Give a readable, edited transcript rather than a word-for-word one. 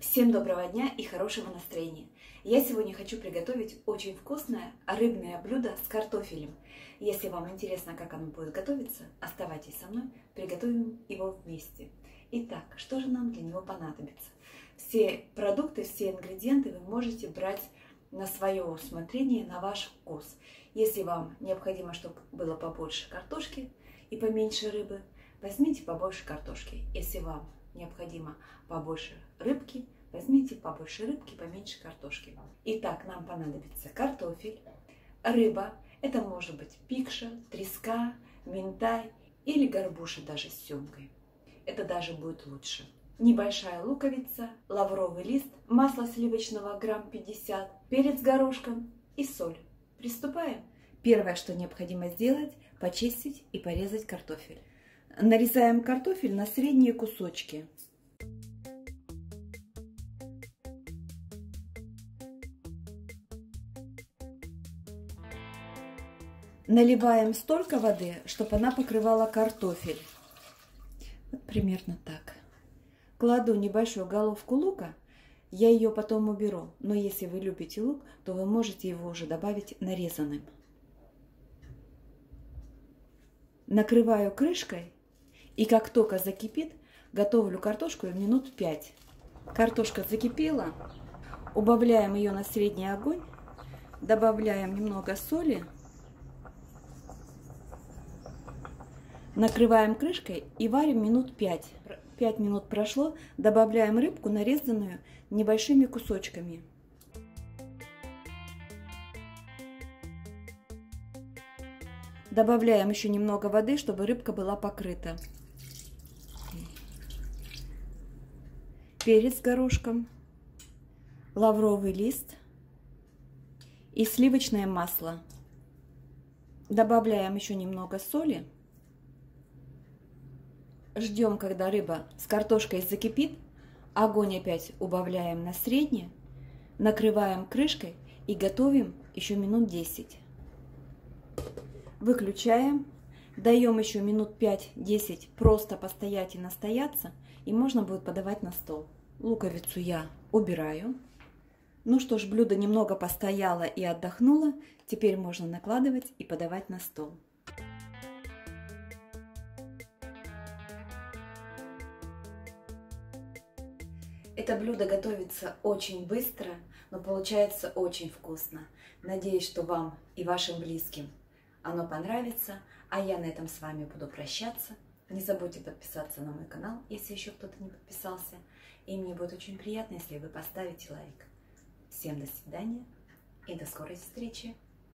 Всем доброго дня и хорошего настроения! Я сегодня хочу приготовить очень вкусное рыбное блюдо с картофелем. Если вам интересно, как оно будет готовиться, оставайтесь со мной, приготовим его вместе. Итак, что же нам для него понадобится? Все продукты, все ингредиенты вы можете брать на свое усмотрение, на ваш вкус. Если вам необходимо, чтобы было побольше картошки и поменьше рыбы, возьмите побольше картошки. Если вам необходимо побольше рыбки, возьмите побольше рыбки, поменьше картошки. Итак, нам понадобится картофель, рыба, это может быть пикша, треска, минтай или горбуша даже с семгой. Это даже будет лучше. Небольшая луковица, лавровый лист, масло сливочного грамм 50, перец горошком и соль. Приступаем. Первое, что необходимо сделать, почистить и порезать картофель. Нарезаем картофель на средние кусочки. Наливаем столько воды, чтобы она покрывала картофель. Вот примерно так. Кладу небольшую головку лука, я ее потом уберу. Но если вы любите лук, то вы можете его уже добавить нарезанным. Накрываю крышкой. И как только закипит, готовлю картошку минут 5. Картошка закипела, убавляем ее на средний огонь, добавляем немного соли, накрываем крышкой и варим минут 5. 5 минут прошло, добавляем рыбку, нарезанную небольшими кусочками. Добавляем еще немного воды, чтобы рыбка была покрыта. Перец с горошком, лавровый лист и сливочное масло. Добавляем еще немного соли. Ждем, когда рыба с картошкой закипит. Огонь опять убавляем на средний. Накрываем крышкой и готовим еще минут 10. Выключаем. Даем еще минут 5-10 просто постоять и настояться. И можно будет подавать на стол. Луковицу я убираю. Ну что ж, блюдо немного постояло и отдохнуло. Теперь можно накладывать и подавать на стол. Это блюдо готовится очень быстро, но получается очень вкусно. Надеюсь, что вам и вашим близким оно понравится. А я на этом с вами буду прощаться. Не забудьте подписаться на мой канал, если еще кто-то не подписался. И мне будет очень приятно, если вы поставите лайк. Всем до свидания и до скорой встречи.